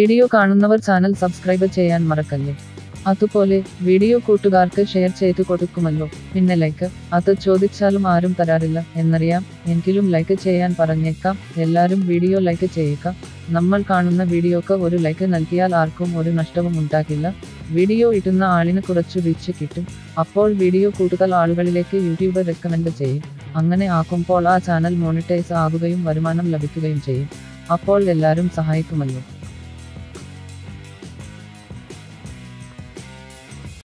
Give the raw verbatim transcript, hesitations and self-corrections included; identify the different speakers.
Speaker 1: Video കാണുന്നവർ channel subscribe ചെയ്യാൻ മറക്കല്ലേ. അതുപോലെ വീഡിയോ കൂട്ടുകാർക്ക് ഷെയർ ചെയ്തു കൊടുക്കുമല്ലോ. പിന്നെ ലൈക്ക് അത് ചോദിച്ചാലും ആരും തരാറില്ല എന്നറിയാം, എങ്കിലും ലൈക്ക് ചെയ്യാൻ പറഞ്ഞേക്കാം. എല്ലാരും വീഡിയോ ലൈക്ക് ചെയ്യുക. നമ്മൾ കാണുന്ന വീഡിയോക്ക് ഒരു ലൈക്ക് നൽകിയാൽ ആർക്കും ഒരു നഷ്ടവും ഉണ്ടാകില്ല. വീഡിയോ ഇടുന്ന ആളിന് കുറച്ചു റീച്ച് കിട്ടും. അപ്പോൾ വീഡിയോ കൂടുതൽ ആളുകളിലേക്ക് യൂട്യൂബ് റെക്കമെൻഡ് ചെയ്യും. അങ്ങനെ ആക്കുമ്പോൾ ആ ചാനൽ മോണിറ്റൈസ് ആകുകയും വരുമാനം ലഭിക്കുകയും ചെയ്യും. അപ്പോൾ എല്ലാരും സഹായിക്കുമല്ലോ.